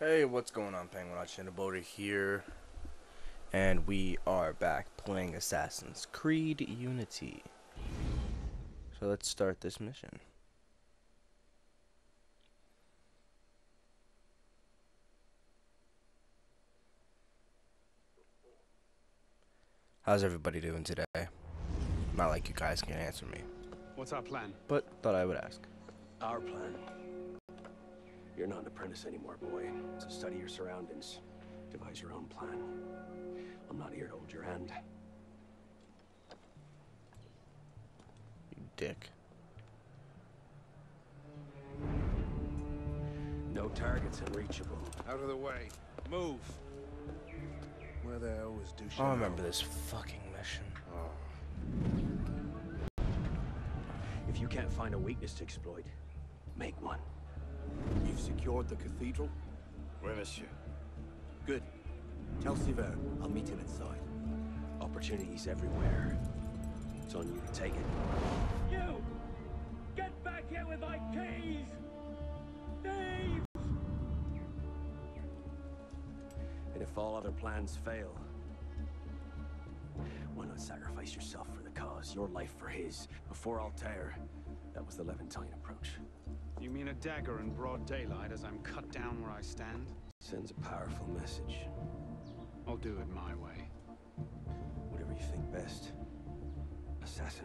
Hey, what's going on, Penguin Boater here, and we are back playing Assassin's Creed Unity. So let's start this mission. How's everybody doing today? Not like you guys can answer me, What's our plan? but thought I would ask. Our plan. You're not an apprentice anymore, boy. So study your surroundings. Devise your own plan. I'm not here to hold your hand. You dick. No targets unreachable. Out of the way. Move. Where the hell was Duchamp? Oh, I remember this fucking mission. If you can't find a weakness to exploit, make one. You've secured the cathedral? Oui, monsieur. Good. Tell Sivert I'll meet him inside. Opportunities everywhere. It's on you to take it. You! Get back here with my keys! Thieves! And if all other plans fail, why not sacrifice yourself for the cause, your life for his? Before Altair, that was the Levantine approach. You mean a dagger in broad daylight as I'm cut down where I stand? Sends a powerful message. I'll do it my way. Whatever you think best. Assassin.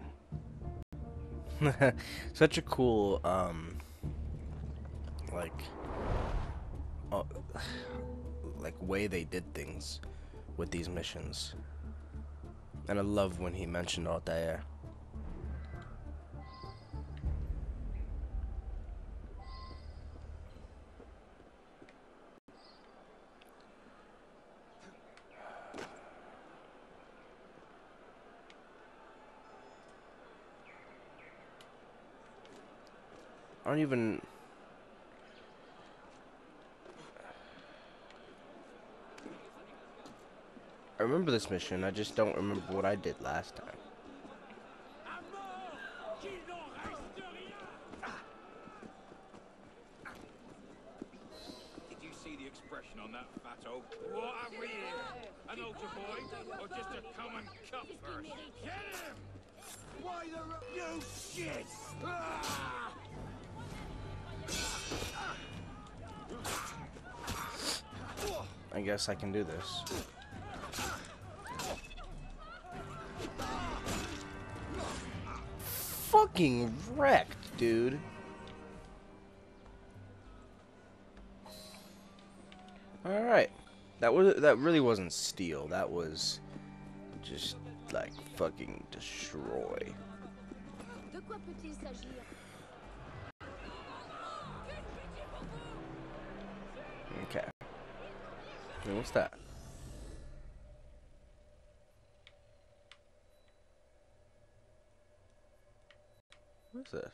Such a cool, like way they did things with these missions. And I love when he mentioned Altair. I don't even... I remember this mission, I just don't remember what I did last time. Did you see the expression on that fat oak? What are we here? An altar boy? Or just a common cutthroat? Get him! Why the... You shit! Ah! I guess I can do this. Fucking wrecked, dude. Alright. That really wasn't steal. That was just like fucking destroy. De quoi peut-il s'agir? Okay. Hey, what's that? What's this?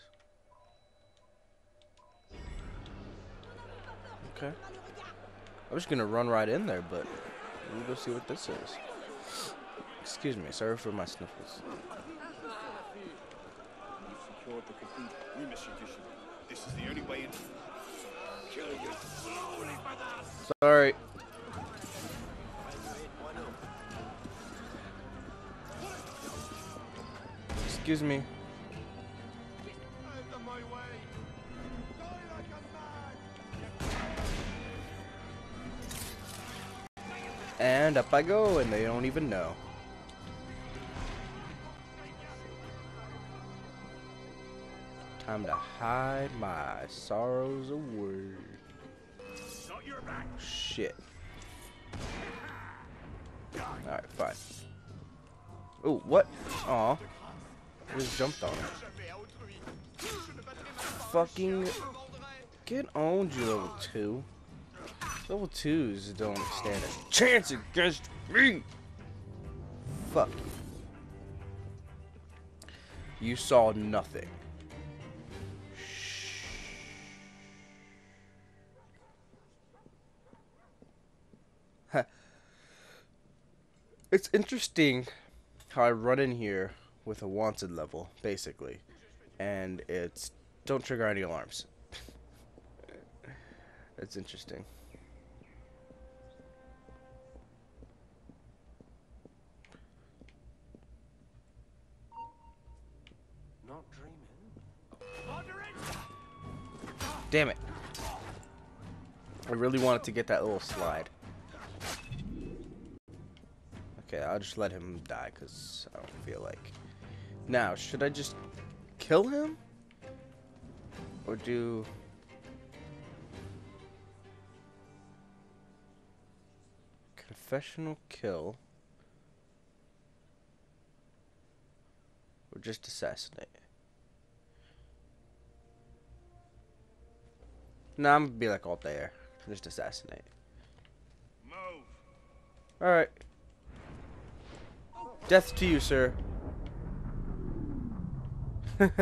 Okay. I'm just gonna run right in there, but let me go see what this is. Excuse me, sorry for my sniffles. You've secured the cathedral. Oui, monsieur Duchamp. This is the only way in. Kill you slowly, badass! Sorry. Excuse me. Out of my way! Die like a man! And up I go, and they don't even know. Time to hide my sorrows away. Not your back! Shit. Alright, fine. Ooh, what? Aw. I just jumped on it. Fucking get on, you level 2. Level 2s don't stand a chance against me. Fuck you. You saw nothing. Shh. It's interesting how I run in here with a wanted level, basically, and it's don't trigger any alarms. It's interesting. Damn it. I really wanted to get that little slide. Okay, I'll just let him die because I don't feel like. Now, should I just kill him? Or do... Confessional kill? Or just assassinate? Nah, I'm gonna be like all there. Just assassinate. Move. Alright. Death to you, sir. Wait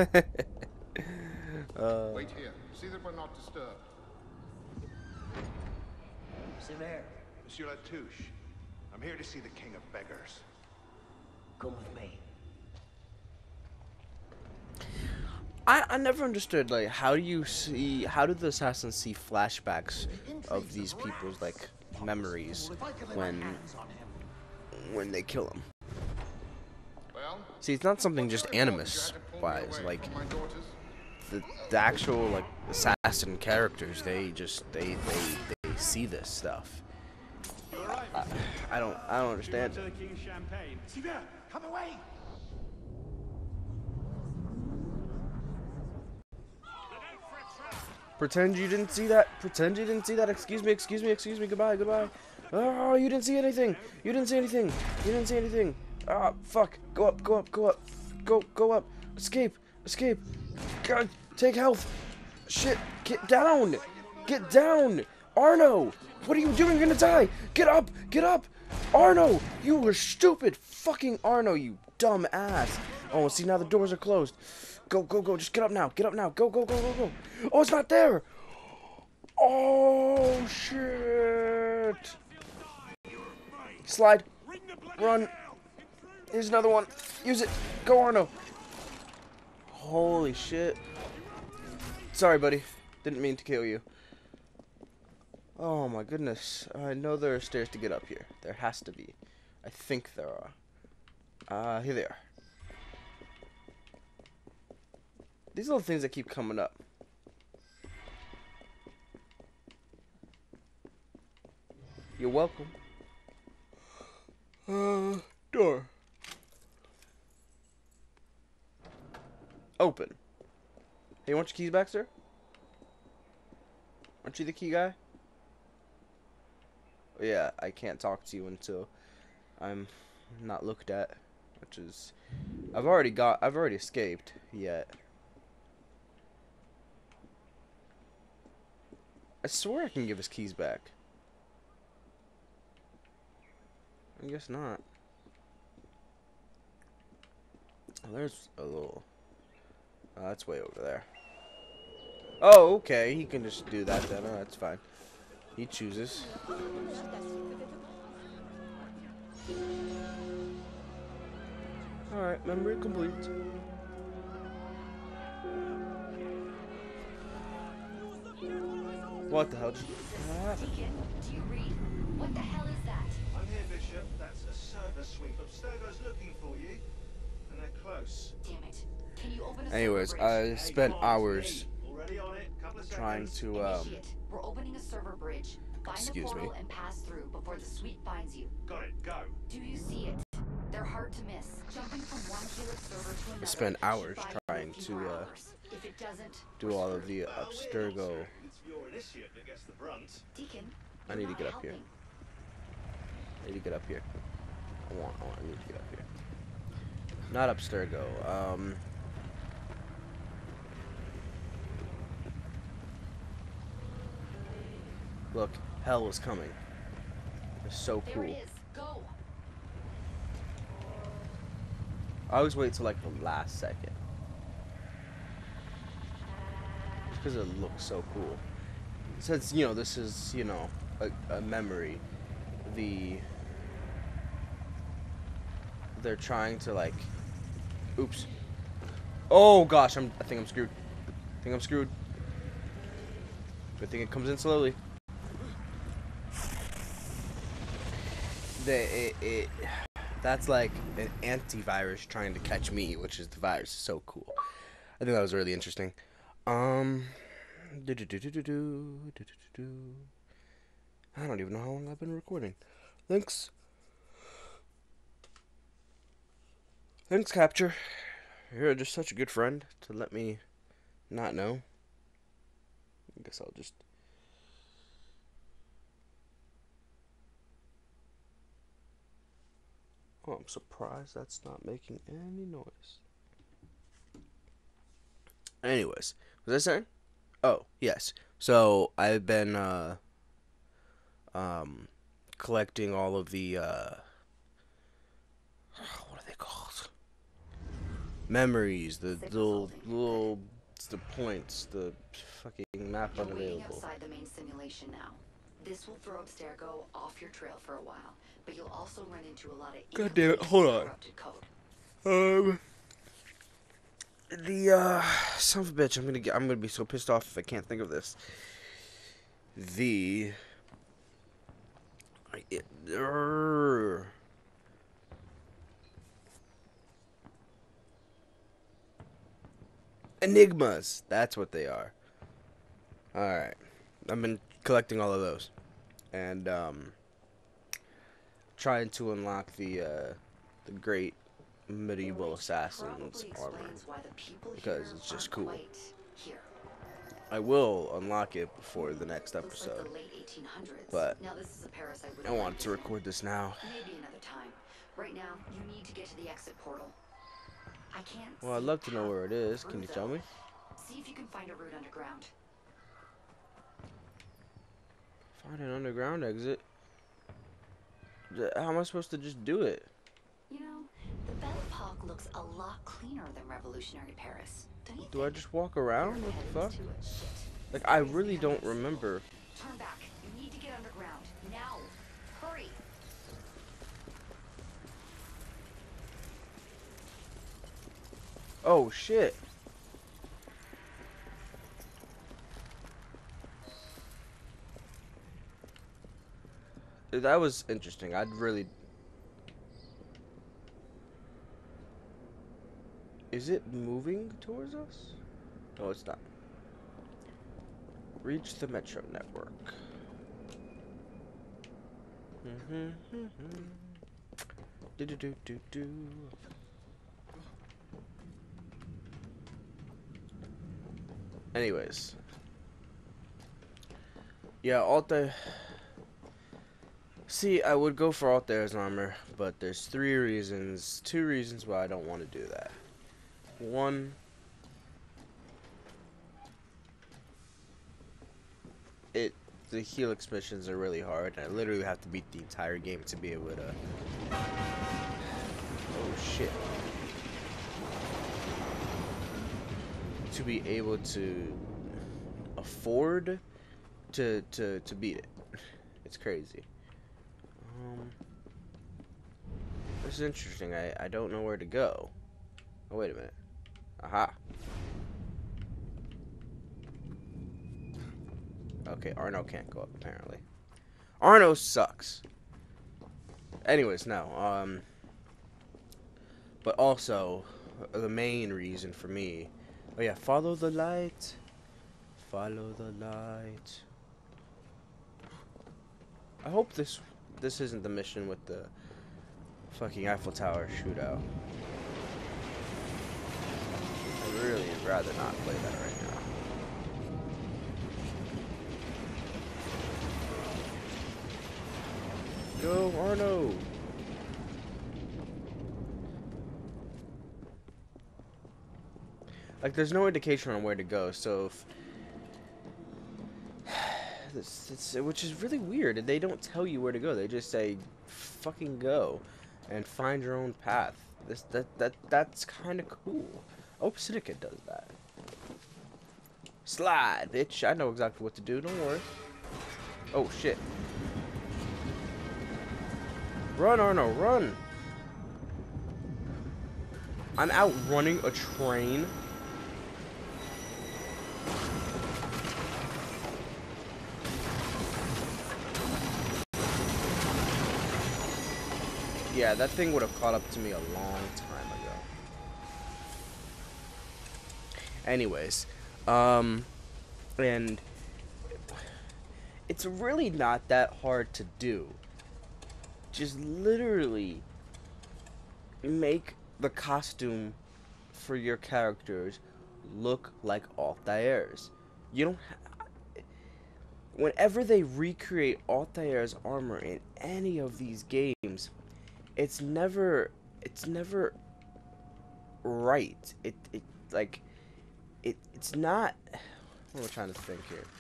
here. See that we're not disturbed. Sever, Monsieur Latouche, I'm here to see the King of Beggars. come with me. I never understood, like, how do the assassins see flashbacks of these people's, like, memories when they kill them? Well, See, it's not something just animus wise, like, the actual, like, assassin characters, they see this stuff. I don't understand. To the King's champagne. Sever, come away! Pretend you didn't see that. Pretend you didn't see that. Excuse me. Goodbye. Oh, you didn't see anything. You didn't see anything. Ah, fuck. Go up. Go up. Escape. God, take health. Shit. Get down. Arno, what are you doing? You're gonna die. Get up. Arno, you were stupid. Fucking Arno, you dumb ass. Oh, see, now the doors are closed. Go. Just get up now. Go. Oh, it's not there. Oh, shit. Slide. Run. Here's another one. Use it. Go, Arno. Holy shit. Sorry, buddy. Didn't mean to kill you. Oh, my goodness. I know there are stairs to get up here. There has to be. I think there are. Here they are. These little things that keep coming up. You're welcome. Door. Open. Hey, want your keys back, sir? Aren't you the key guy? Oh, yeah, I can't talk to you until I'm not looked at, which is... I've already escaped, yet. I swear I can give his keys back. I guess not. Oh, there's a little... Oh, that's way over there. Oh, okay. He can just do that then. Oh, that's fine. He chooses. Alright, memory complete. What the hell? Deacon, do you read? What the hell is that? I'm here, Bishop. That's a server sweep. Abstergo's looking for you. And they're close. Damn it. Can you open a Anyways, server bridge? I spent hours Already on it. Couple of trying seconds. to, Initiate. We're opening a server bridge. Find Excuse the portal me. and pass through before the sweep finds you. Got it. Go. Do you see it? They're hard to miss. Jumping from one Helix server to another. spent should hours buy you trying a few to, more hours. If it doesn't, do we're all of screwed. the Abstergo. It's your initiate that gets the brunt. Deacon, I you're need to not get up here. helping. I need to get up here. I need to get up here. Not Abstergo. Look, hell is coming. It's so There cool. it is. Go. I always wait till like the last second. Just because it looks so cool. Since, you know, this is, you know, a memory. They're trying to like... Oops. Oh gosh, I think I'm screwed. Good thing it comes in slowly. That's like an antivirus trying to catch me, which is the virus. So cool. I think that was really interesting. I don't even know how long I've been recording. Thanks. Thanks, Capture. You're just such a good friend to let me not know. I guess I'll just... Oh, I'm surprised that's not making any noise. Anyways, what was I saying? Oh, yes. So, I've been, collecting all of the, what are they called? Memories, the little the points, the fucking map You're waiting unavailable. outside the main simulation now. This will throw Abstergo off your trail for a while, but you'll also run into a lot of God damn it, hold on. corrupted code. The son of a bitch, I'm gonna be so pissed off if I can't think of this. The enigmas, that's what they are. Alright, I've been collecting all of those, and trying to unlock the great medieval assassin's armor, because it's just cool. I will unlock it before the next episode, but I wanted to record this now. Maybe another time. Right now, you need to get to the exit portal. I can't. Well, I'd love to know where it is. Can you tell me? See if you can find a route underground. Find an underground exit? How am I supposed to just do it? You know, the Belle Epoque looks a lot cleaner than revolutionary Paris. Don't you Do I think? just walk around? What the fuck? To it. Shit. Like, I really don't remember. Turn back. You need to get underground. Now. Hurry. Oh, shit. That was interesting. I'd really... Is it moving towards us? No, it's not. Reach the metro network. Do. Anyways. Yeah, Altair. See, I would go for Altair's armor, but there's two reasons why I don't want to do that. One, the Helix missions are really hard, and I literally have to beat the entire game to be able to... Oh shit. To be able to afford to beat it. It's crazy. This is interesting. I don't know where to go. Oh, wait a minute. Aha. Okay, Arno can't go up, apparently. Arno sucks. Anyways, no. But also, the main reason for me... Oh, yeah, follow the light. Follow the light. I hope this isn't the mission with the fucking Eiffel Tower shootout. I really would rather not play that right now. Go, Arno! Like, there's no indication on where to go, so if... which is really weird. They don't tell you where to go. They just say, fucking go and find your own path. That's kind of cool. Oh, Syndicate does that. Slide, bitch. I know exactly what to do. Don't worry. Oh, shit. Run, Arno, run. I'm outrunning a train. Yeah, that thing would have caught up to me a long time ago. Anyways, And it's really not that hard to do. Just literally make the costume for your characters look like Altair's. You don't whenever they recreate Altair's armor in any of these games, it's never right. It's not. What am I trying to think here?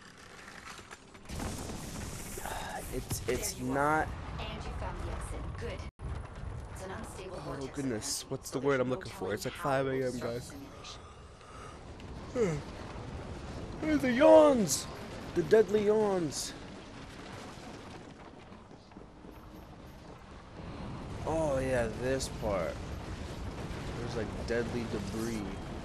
It's not. And you found the exit. Good. It's an unstable Oh vortex goodness, event, what's the but word there's I'm no looking for? telling It's like how 5 it will a.m. start the guys. simulation. Where are the yawns? The deadly yawns. Oh yeah, this part. There's like deadly debris.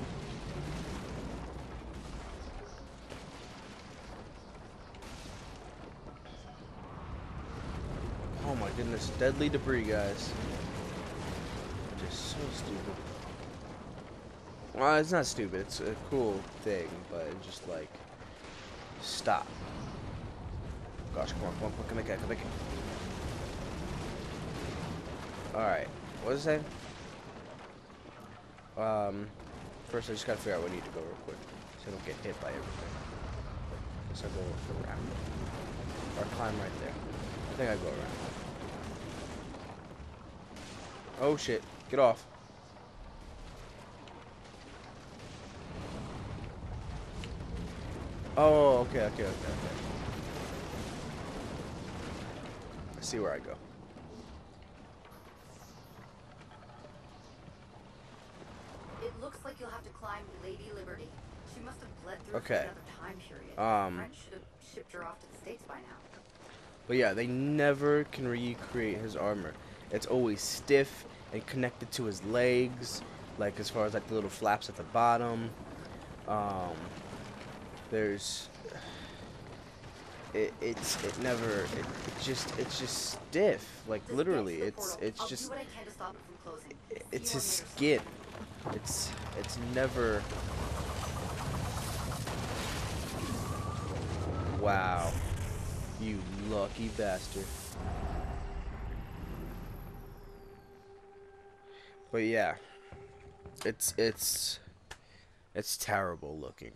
Oh my goodness, deadly debris, guys. Just so stupid. Well, it's not stupid. It's a cool thing, but it's just like, stop. Gosh, come on, come make it, come make it. Alright, what was it saying? First I just gotta figure out where I need to go real quick, so I don't get hit by everything. Guess I'll go around. Or climb right there. I think I go around. Oh shit, get off. Oh, okay. I see where I go. It looks like you'll have to climb Lady Liberty. She must have bled through Okay. for another time period. French should have shipped her off to the States by now. But yeah, they never can recreate his armor. It's always stiff and connected to his legs, like as far as like the little flaps at the bottom. There's it's just stiff, like literally. It's just it's his skin. It's never. Wow, you lucky bastard. But yeah, it's terrible looking.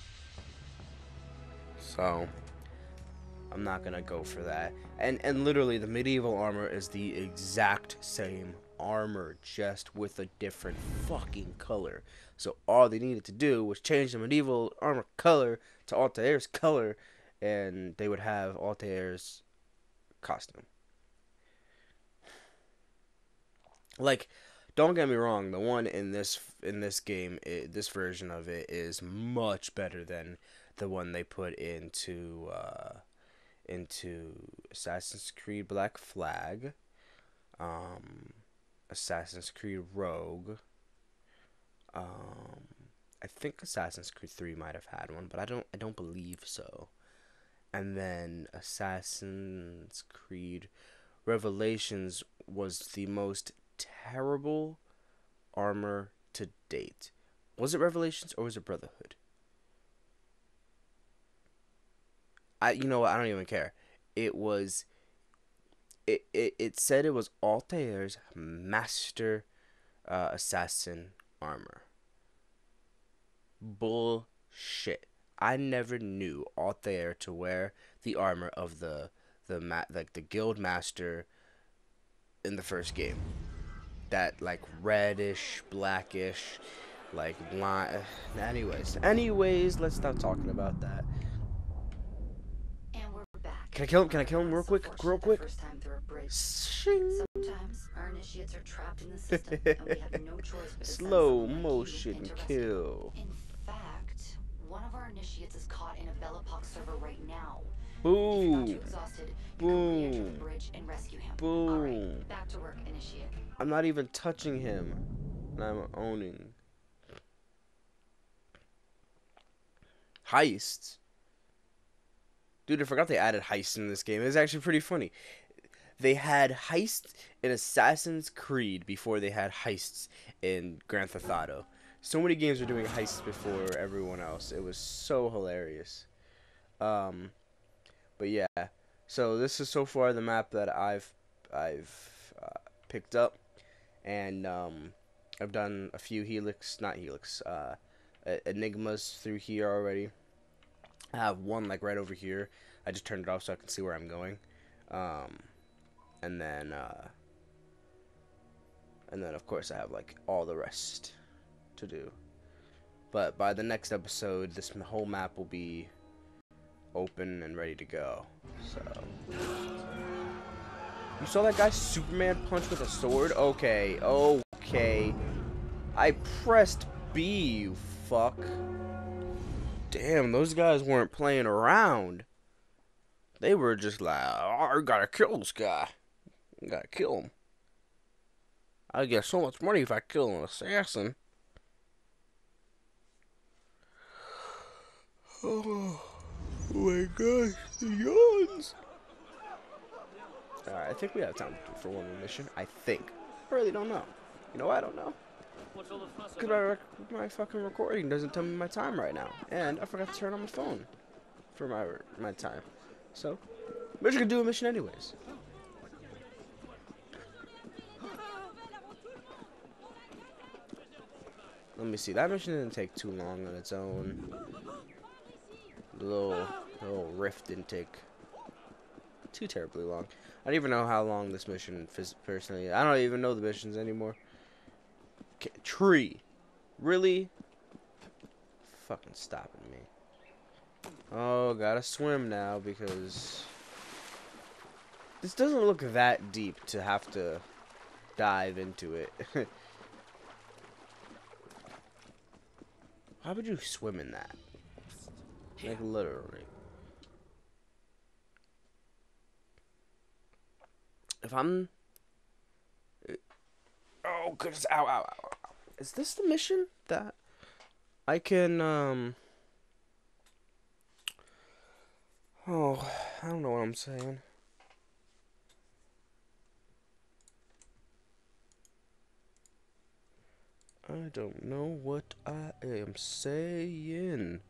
So I'm not gonna go for that. And literally the medieval armor is the exact same armor, just with a different fucking color. So all they needed to do was change the medieval armor color to Altair's color, and they would have Altair's costume. Like, don't get me wrong, the one in this game, this version of it is much better than the one they put into Assassin's Creed Black Flag, Assassin's Creed Rogue. I think Assassin's Creed 3 might have had one, but I don't believe so. And then Assassin's Creed Revelations was the most terrible armor to date. Was it Revelations or was it Brotherhood? You know what? I don't even care. It was. It said it was Altair's master assassin armor. Bullshit. I never knew Altair to wear the armor of the guild master in the first game. That like reddish, blackish, like line. Anyways, let's stop talking about that. And we're back. Can I kill him real quick? First time through a bridge. Sometimes our initiates are trapped in the system, and we have no choice but to send Slow someone like you motion in to rescue kill. them. In fact, one of our initiates is caught in a Bellapox server right now. If Boom. you're not too exhausted, you can re-enter the bridge and rescue him. Boom. All right, back to work, initiate. I'm not even touching him. And I'm owning. Heists. Dude, I forgot they added heists in this game. It's actually pretty funny. They had heists in Assassin's Creed before they had heists in Grand Theft Auto. So many games were doing heists before everyone else. It was so hilarious. But yeah, so this is so far the map that I've picked up, and I've done a few enigmas through here already. I have one like right over here. I just turned it off so I can see where I'm going, and then of course I have like all the rest to do. But by the next episode, this whole map will be open and ready to go. So, you saw that guy Superman punch with a sword? Okay, okay. I pressed B, you fuck. Damn, those guys weren't playing around. They were just like, oh, I gotta kill this guy. I gotta kill him. I get so much money if I kill an assassin. Oh my gosh, the yawns. Alright, I think we have time for one more mission. I think. I really don't know. You know, I don't know. Because my fucking recording doesn't tell me my time right now. And I forgot to turn on my phone for my time. So, we're just gonna do a mission anyways. Let me see. That mission didn't take too long on its own. The little rift didn't take too terribly long. I don't even know how long this mission personally. I don't even know the missions anymore. Okay, tree, really? Fucking stopping me. Oh, gotta swim now because this doesn't look that deep to have to dive into it. How would you swim in that? Like, literally. If I'm... Oh, goodness. Ow, ow, ow, ow. Is this the mission that I can, Oh, I don't know what I'm saying. I don't know what I am saying.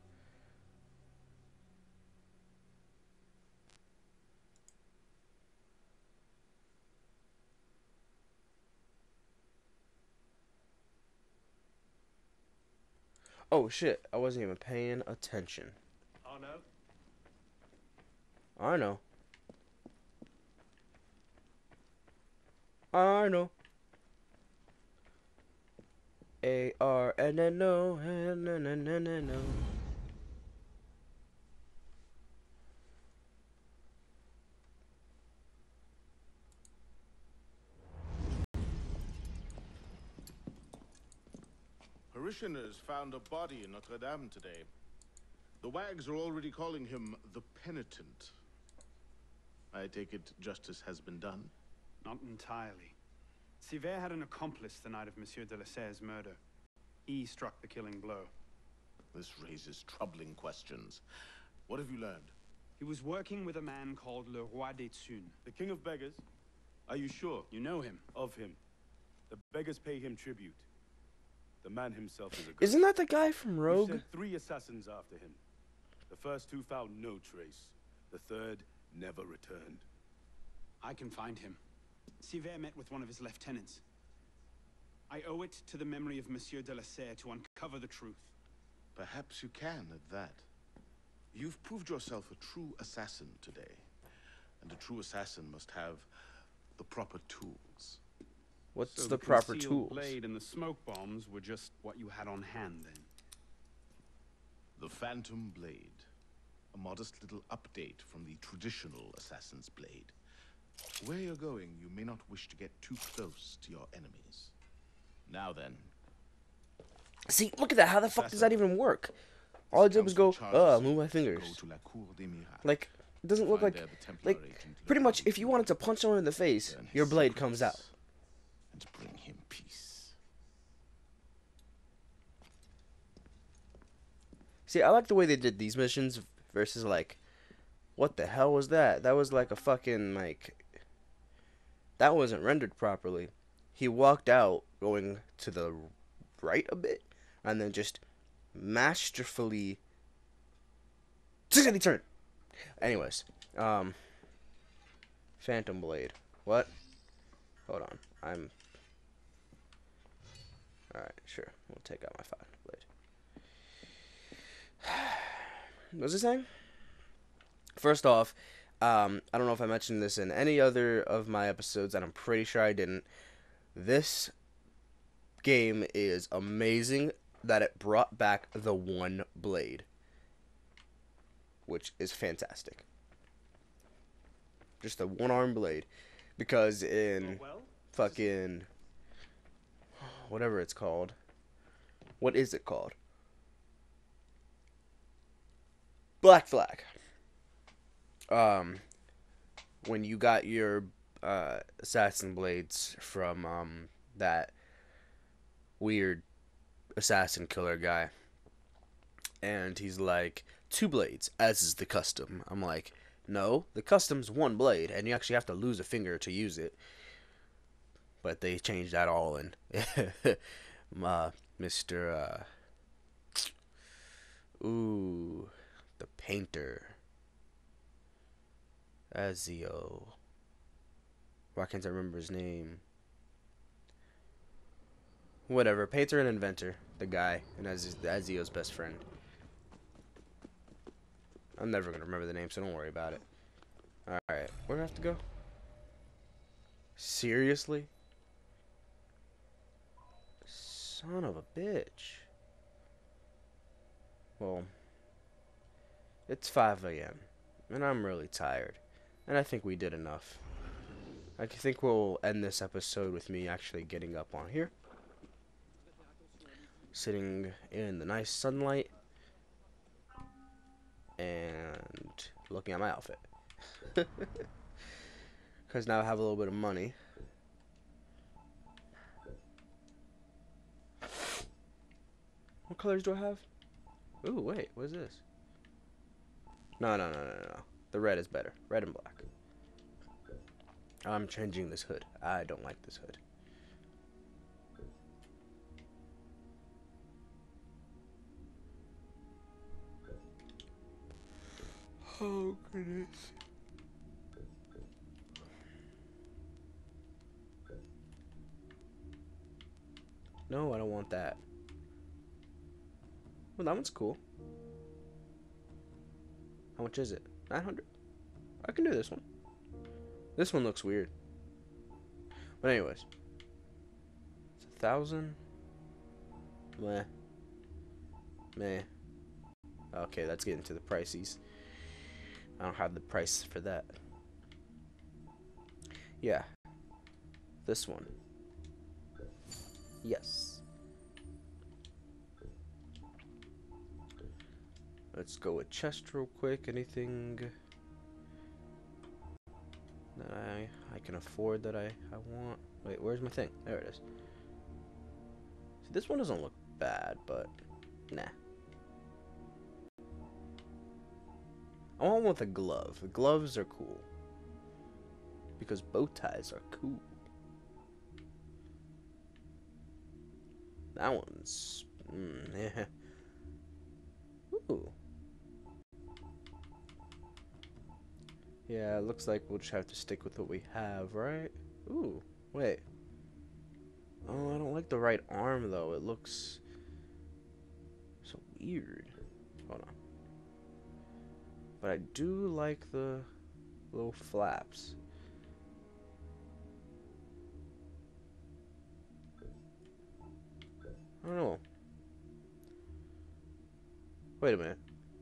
Oh shit, I wasn't even paying attention. Oh no. I know. I know. A-R-N-N-O, N-N-N-N-N-O. Parishioners found a body in Notre Dame today. The wags are already calling him the Penitent. I take it justice has been done? Not entirely. Sivert had an accomplice the night of Monsieur de la Serre's murder. He struck the killing blow. This raises troubling questions. What have you learned? He was working with a man called Le Roi des Thunes. The King of Beggars? Are you sure? You know him? Of him. The beggars pay him tribute. The man himself is a ghost. Isn't that the guy from Rogue? We sent 3 assassins after him. The first 2 found no trace. The third never returned. I can find him. Sivert met with one of his lieutenants. I owe it to the memory of Monsieur de la Serre to uncover the truth. Perhaps you can at that. You've proved yourself a true assassin today. And a true assassin must have the proper tools. What's So the proper concealed tools? blade and the smoke bombs were just what you had on hand then. The Phantom Blade. A modest little update from the traditional assassin's blade. Where you're going, you may not wish to get too close to your enemies. Now then. See, look at that. How the fuck does that even work? All I did was go, move my fingers. Like, it doesn't look like, pretty much, if you wanted to punch someone in the face, your blade comes out. And bring him peace. See, I like the way they did these missions versus, like, what the hell was that? That was like a fucking, like, that wasn't rendered properly. He walked out going to the right a bit, and then just masterfully, he turned. Anyways, Phantom Blade. What? Hold on. Alright, sure. We'll take out my Phantom Blade. What was I saying? First off, I don't know if I mentioned this in any other of my episodes, and I'm pretty sure I didn't. This game is amazing that it brought back the one blade, which is fantastic. Just a one-arm blade, because in fucking whatever it's called, what is it called? Black Flag. When you got your assassin blades from that weird assassin killer guy, and he's like, 2 blades, as is the custom. I'm like, no, the custom's 1 blade, and you actually have to lose a finger to use it. But they changed that all in Mr. The painter. Ezio. Why can't I remember his name? Whatever, painter and inventor, the guy, and Ezio's best friend. I'm never gonna remember the name, so don't worry about it. Alright, where do I have to go? Seriously? Son of a bitch. Well, it's 5 a.m. and I'm really tired. And I think we did enough. I think we'll end this episode with me actually getting up on here, sitting in the nice sunlight, and looking at my outfit. Because now I have a little bit of money. What colors do I have? Ooh, wait, what is this? No. The red is better. Red and black. I'm changing this hood. I don't like this hood. Oh, goodness. No, I don't want that. Well, that one's cool. How much is it? 900. I can do this one. This one looks weird. But anyways. It's 1,000. Meh. Meh. Okay, that's getting to the prices. I don't have the price for that. Yeah. This one. Yes. Let's go with chest real quick. Anything that I can afford that I want. Wait, where's my thing? There it is. See, this one doesn't look bad, but nah. I want one with a glove. The gloves are cool. Because bow ties are cool. That one's... yeah. Ooh. Yeah, it looks like we'll just have to stick with what we have, right? Ooh, wait. Oh, I don't like the right arm, though. It looks so weird. Hold on. But I do like the little flaps. I don't know. Wait a minute.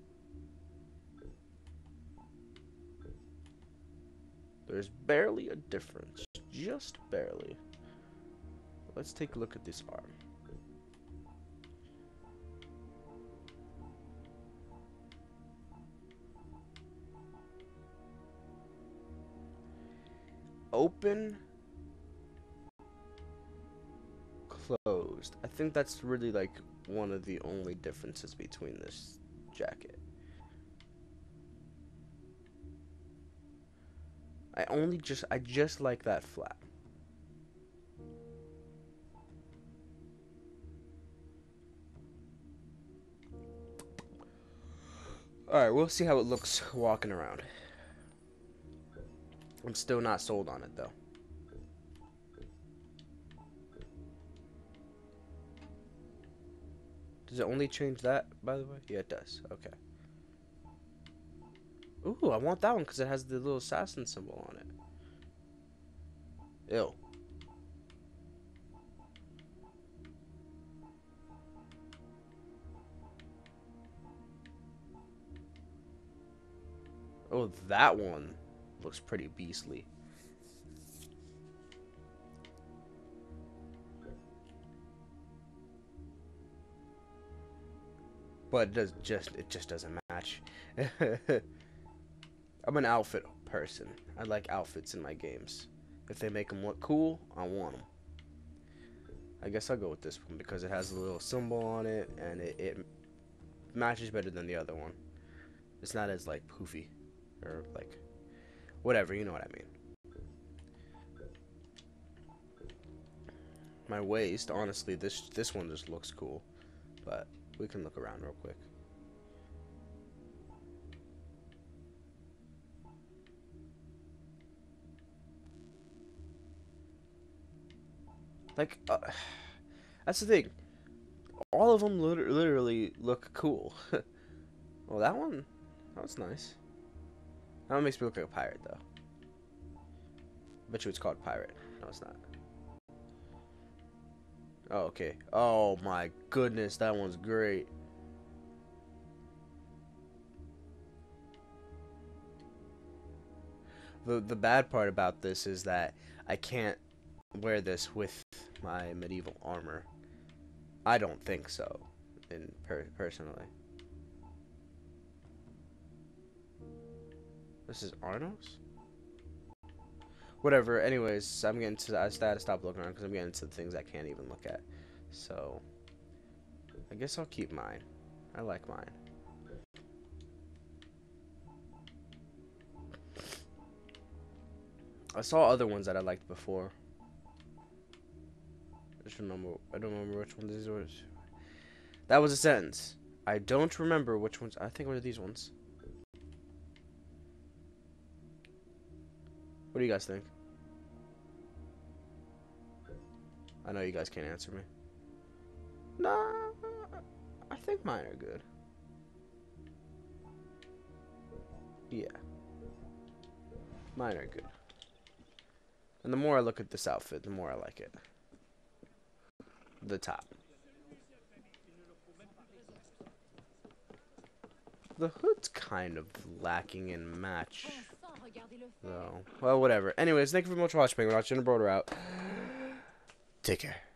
There's barely a difference. Just barely. Let's take a look at this arm. Open. Closed. I think that's really like one of the only differences between this jacket. I just like that flap. Alright, we'll see how it looks walking around. I'm still not sold on it, though. Does it only change that, by the way? Yeah, it does. Okay. Ooh, I want that one because it has the little assassin symbol on it. Ew. Oh, that one looks pretty beastly. But it just doesn't match. I'm an outfit person. I like outfits in my games. If they make them look cool, I want them. I guess I'll go with this one because it has a little symbol on it and it matches better than the other one. It's not as like poofy or like whatever, you know what I mean. My waist, honestly, this one just looks cool, but we can look around real quick. Like, that's the thing. All of them literally look cool. Well, that was nice. That one makes me look like a pirate, though. I bet you it's called pirate. No, it's not. Oh, okay. Oh my goodness, that one's great. The bad part about this is that I can't wear this with my medieval armor. I don't think so, personally. This is Arnos? Whatever, anyways, I'm getting to, I had to stop looking around because I'm getting to the things I can't even look at. So, I guess I'll keep mine. I like mine. I saw other ones that I liked before. I don't remember which ones these were. That was a sentence. I don't remember which ones. I think one of these ones. What do you guys think? I know you guys can't answer me. Nah, I think mine are good. Yeah. Mine are good. And the more I look at this outfit, the more I like it. The top. The hood's kind of lacking in match, though. Well, whatever. Anyways, thank you very much for watching. We're watching the Broder out. Take care.